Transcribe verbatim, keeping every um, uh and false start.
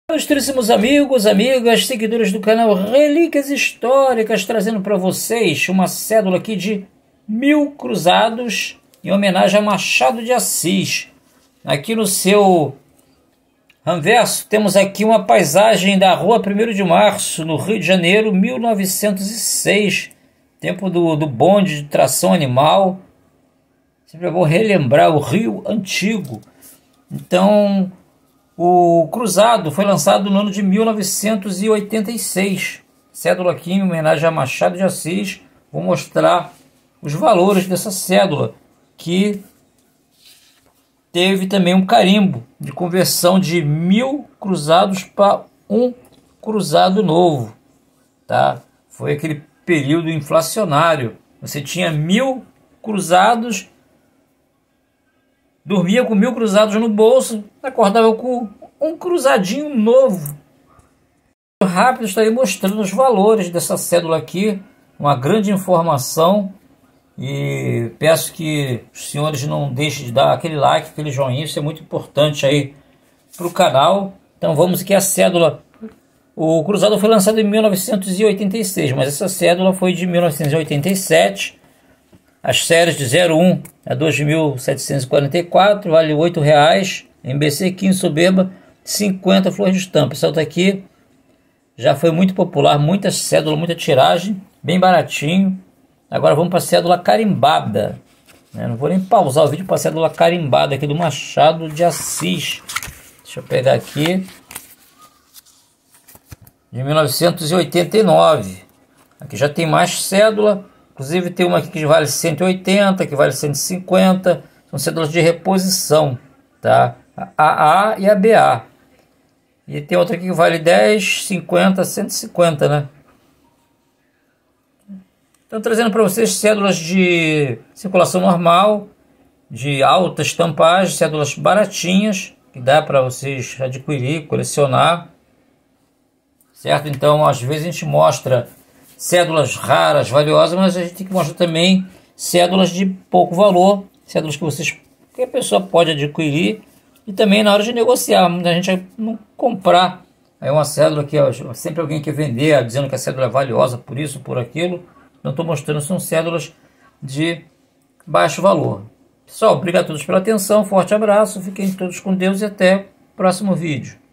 Ilustríssimos amigos, amigas, seguidores do canal Relíquias Históricas, trazendo para vocês uma cédula aqui de mil cruzados em homenagem a Machado de Assis. Aqui no seu anverso temos aqui uma paisagem da rua primeiro de março, no Rio de Janeiro, mil novecentos e seis, tempo do, do bonde de tração animal. Sempre é bom relembrar o Rio Antigo. Então, o cruzado foi lançado no ano de mil novecentos e oitenta e seis. Cédula aqui em homenagem a Machado de Assis. Vou mostrar os valores dessa cédula, que teve também um carimbo de conversão de mil cruzados para um cruzado novo. Tá? Foi aquele período inflacionário. Você tinha mil cruzados, dormia com mil cruzados no bolso, acordava com um cruzadinho novo. Rápido, estarei mostrando os valores dessa cédula aqui, uma grande informação, e peço que os senhores não deixem de dar aquele like, aquele joinha, isso é muito importante aí para o canal. Então vamos aqui a cédula. O cruzado foi lançado em mil novecentos e oitenta e seis, mas essa cédula foi de mil novecentos e oitenta e sete. As séries de zero um a dois mil setecentos e quarenta e quatro, vale oito reais. M B C quinze soberba, cinquenta flores de estampa. Essa outra aqui já foi muito popular, muita cédula, muita tiragem, bem baratinho. Agora vamos para a cédula carimbada. Eu não vou nem pausar o vídeo para a cédula carimbada aqui do Machado de Assis. Deixa eu pegar aqui. De mil novecentos e oitenta e nove. Aqui já tem mais cédula. Inclusive tem uma aqui que vale cento e oitenta, que vale cento e cinquenta. São cédulas de reposição, tá? A A e a B A. E tem outra aqui que vale dez, cinquenta, cento e cinquenta, né? Então trazendo para vocês cédulas de circulação normal, de alta estampagem, cédulas baratinhas, que dá para vocês adquirir, colecionar. Certo? Então às vezes a gente mostra cédulas raras, valiosas, mas a gente tem que mostrar também cédulas de pouco valor, cédulas que vocês, que a pessoa pode adquirir, e também na hora de negociar, muita gente não comprar aí uma cédula que ó, sempre alguém quer vender, dizendo que a cédula é valiosa por isso, por aquilo. Não estou mostrando, são cédulas de baixo valor. Pessoal, obrigado a todos pela atenção, forte abraço, fiquem todos com Deus e até o próximo vídeo.